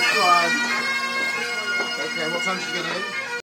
Go on. Okay, what time did you get in?